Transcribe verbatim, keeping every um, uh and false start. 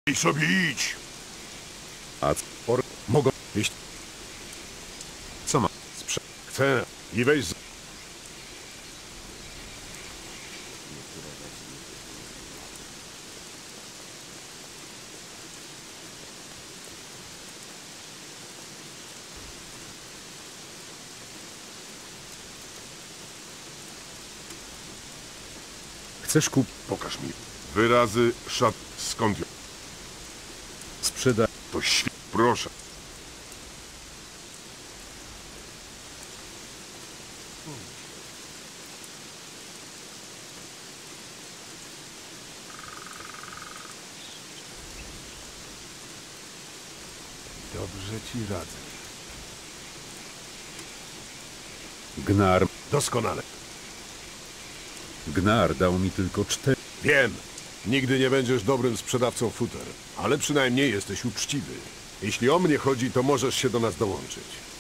I sobie idź. A por... mogą iść. Co ma? Sprze... Chcę. I weź z... Chcesz kup... Pokaż mi. Wyrazy szat... Skąd ją? Sprzeda... To świ... Proszę. Dobrze ci radzę. Gnar... Doskonale. Gnar dał mi tylko cztery... Wiem. Nigdy nie będziesz dobrym sprzedawcą futer, ale przynajmniej jesteś uczciwy. Jeśli o mnie chodzi, to możesz się do nas dołączyć.